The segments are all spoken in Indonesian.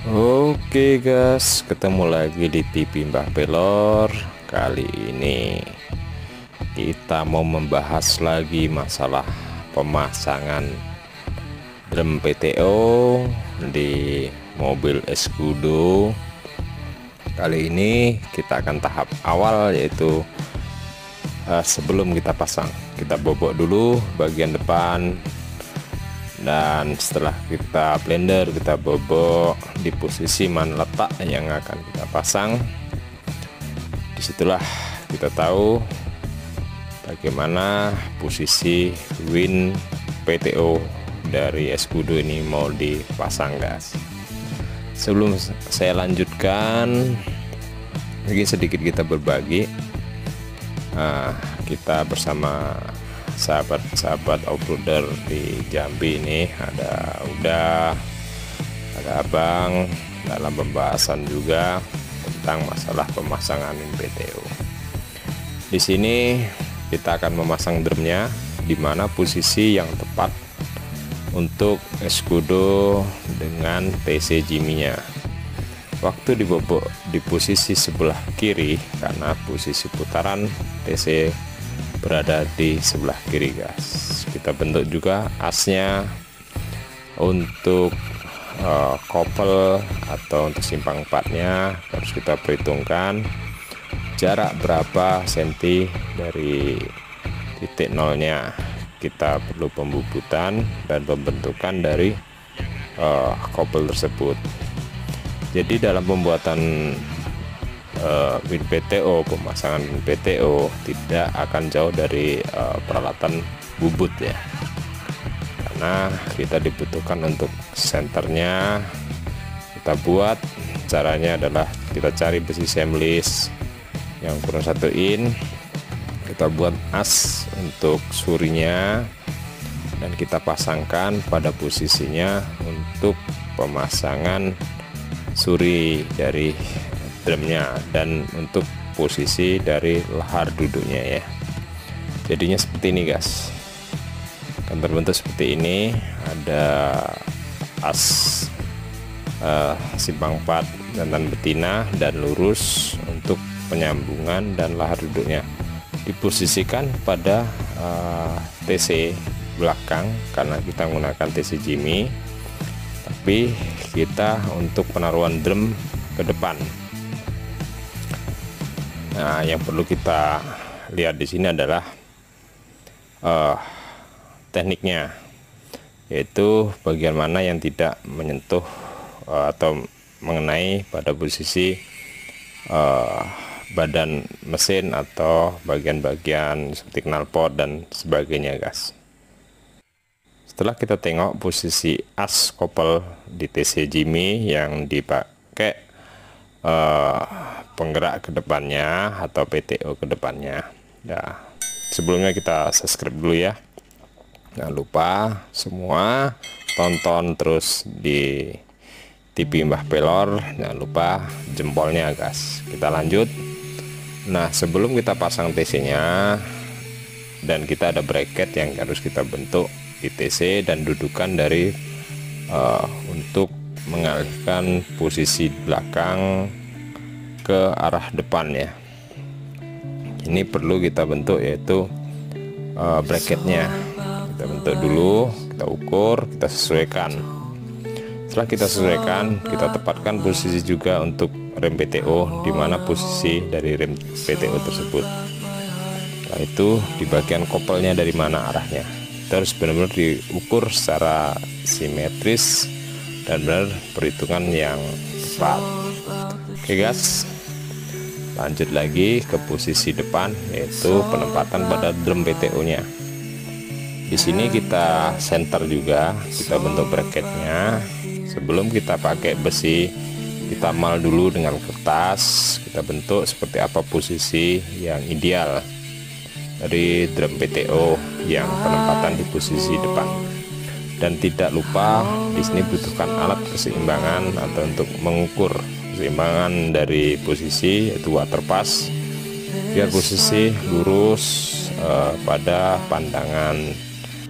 Oke guys, ketemu lagi di TV Mbah Pelor. Kali ini kita mau membahas lagi masalah pemasangan drum PTO di mobil Escudo. Kali ini kita akan tahap awal, yaitu sebelum kita pasang, kita bobok dulu bagian depan, dan setelah kita blender, kita bobok di posisi mana letak yang akan kita pasang. Disitulah kita tahu bagaimana posisi win PTO dari Escudo ini mau dipasang guys. Sebelum saya lanjutkan, mungkin sedikit kita berbagi. Kita bersama sahabat-sahabat offroader di Jambi ini, ada Uda, ada Abang, dalam pembahasan juga tentang masalah pemasangan PTO. Di sini kita akan memasang drumnya di mana posisi yang tepat untuk Escudo dengan TC Jimmy-nya. Waktu dibobok di posisi sebelah kiri karena posisi putaran TC berada di sebelah kiri guys. Kita bentuk juga asnya untuk kopel atau untuk simpang 4-nya harus kita perhitungkan jarak berapa senti dari titik nolnya. Kita perlu pembubutan dan pembentukan dari kopel tersebut. Jadi dalam pembuatan win PTO, pemasangan win PTO tidak akan jauh dari peralatan bubut ya, karena kita dibutuhkan untuk senternya. Kita buat caranya adalah kita cari besi seamless yang kurang 1 in, kita buat as untuk surinya dan kita pasangkan pada posisinya untuk pemasangan suri dari drumnya dan untuk posisi dari lahar duduknya ya. Jadinya seperti ini guys, akan terbentuk seperti ini. Ada as simpang 4 jantan betina dan lurus untuk penyambungan, dan lahar duduknya diposisikan pada TC belakang karena kita menggunakan TC Jimmy, tapi kita untuk penaruhan drum ke depan. Nah, yang perlu kita lihat di sini adalah tekniknya, yaitu bagian mana yang tidak menyentuh atau mengenai pada posisi badan mesin atau bagian-bagian seperti knalpot dan sebagainya guys. Setelah kita tengok posisi as kopel di TC Jimmy yang dipakai penggerak ke depannya atau PTO ke depannya ya, sebelumnya kita subscribe dulu ya. Jangan lupa semua tonton terus di TV Mbah Pelor, jangan lupa jempolnya guys. Kita lanjut. Nah, sebelum kita pasang TC nya, dan kita ada bracket yang harus kita bentuk di TC dan dudukan dari untuk mengalihkan posisi belakang ke arah depan ya. Ini perlu kita bentuk, yaitu bracketnya kita bentuk dulu, kita ukur, kita sesuaikan. Setelah kita sesuaikan, kita tepatkan posisi juga untuk rem PTO, di mana posisi dari rem PTO tersebut. Nah, itu di bagian kopelnya dari mana arahnya, kita harus benar-benar diukur secara simetris dan benar perhitungan yang tepat. Oke guys, lanjut lagi ke posisi depan, yaitu penempatan pada drum PTO nya. Di sini kita center juga, kita bentuk bracketnya. Sebelum kita pakai besi, kita mal dulu dengan kertas, kita bentuk seperti apa posisi yang ideal dari drum PTO yang penempatan di posisi depan. Dan tidak lupa di sini butuhkan alat keseimbangan atau untuk mengukur keseimbangan dari posisi, yaitu water pass, biar posisi lurus pada pandangan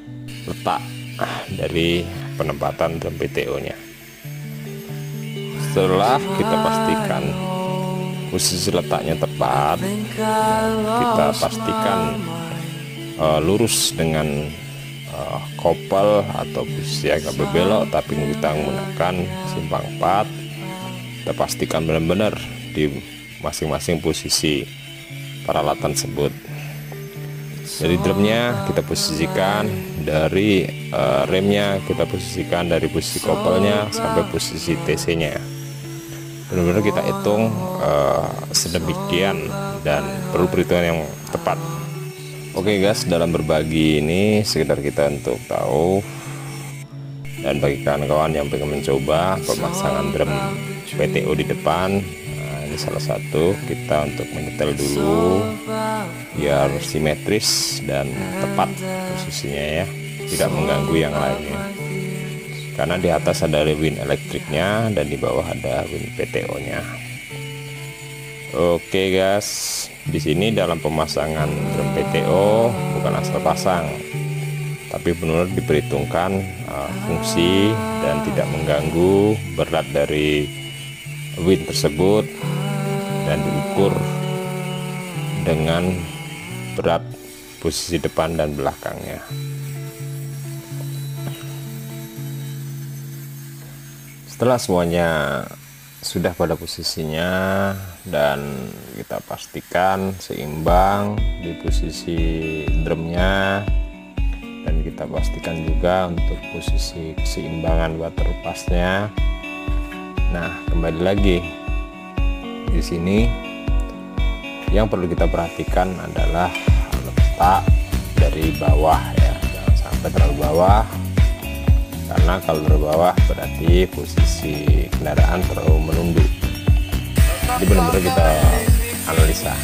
letak dari penempatan drum PTO nya. Setelah kita pastikan posisi letaknya tepat, kita pastikan lurus dengan kopel atau posisi agak berbelok, tapi kita menggunakan simpang 4. Kita pastikan benar-benar di masing-masing posisi peralatan tersebut. Dari drumnya kita posisikan, dari remnya kita posisikan, dari posisi kopelnya sampai posisi TC nya benar-benar kita hitung sedemikian, dan perlu perhitungan yang tepat. Oke guys, dalam berbagi ini sekedar kita untuk tahu, dan bagi kawan-kawan yang pengen mencoba pemasangan drum PTO di depan, nah, ini salah satu kita untuk menyetel dulu biar simetris dan tepat posisinya ya, tidak mengganggu yang lainnya. Karena di atas ada win elektriknya dan di bawah ada win PTO nya. Oke guys, di sini dalam pemasangan drum PTO bukan asal pasang, tapi benar diperhitungkan fungsi dan tidak mengganggu berat dari win tersebut, dan diukur dengan berat posisi depan dan belakangnya. Setelah semuanya sudah pada posisinya dan kita pastikan seimbang di posisi drumnya, dan kita pastikan juga untuk posisi keseimbangan water passnya. Nah, kembali lagi di sini yang perlu kita perhatikan adalah letak dari bawah ya, jangan sampai terlalu bawah, karena kalau terlalu bawah berarti posisi kendaraan terlalu menunduk. Jadi benar-benar kita analisa.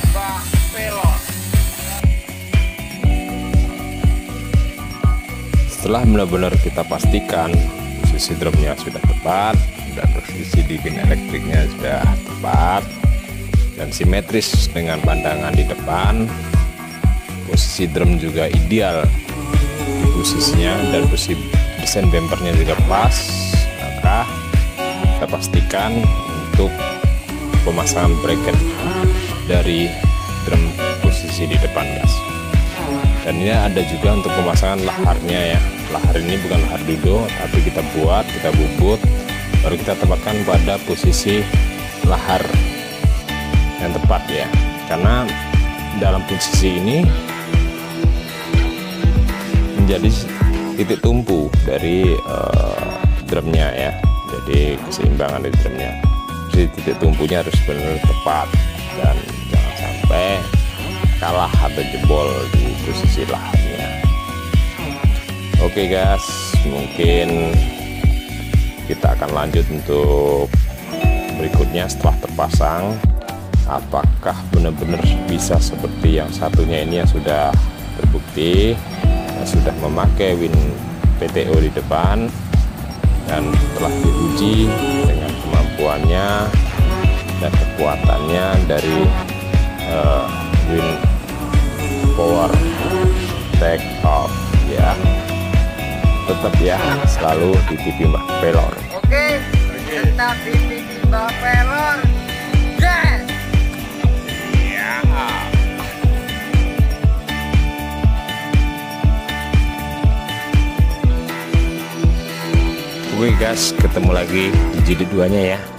Setelah benar-benar kita pastikan posisi drumnya sudah tepat dan posisi di pin elektriknya sudah tepat dan simetris dengan pandangan di depan, posisi drum juga ideal di posisinya, dan posisi desain bumpernya juga pas, maka kita pastikan untuk pemasangan bracket dari drum posisi di depan guys. Dan ini ada juga untuk pemasangan laharnya ya. Lahar ini bukan lahar dudo, tapi kita buat, kita bubut, baru kita tempatkan pada posisi lahar yang tepat ya. Karena dalam posisi ini menjadi titik tumpu dari drumnya ya, jadi keseimbangan dari drumnya. Jadi titik tumpunya harus benar tepat dan jangan sampai kalah atau jebol di posisi laharnya. Oke guys, mungkin kita akan lanjut untuk berikutnya setelah terpasang, apakah benar-benar bisa seperti yang satunya ini yang sudah terbukti, sudah memakai win PTO di depan dan telah diuji dengan kemampuannya dan kekuatannya dari win power take off ya. Tetap ya selalu di TV Mbah Pelor. Oke, tetap di TV Mbah Pelor. Yes. Ya. Oke guys, ketemu lagi di jilid 2-nya ya.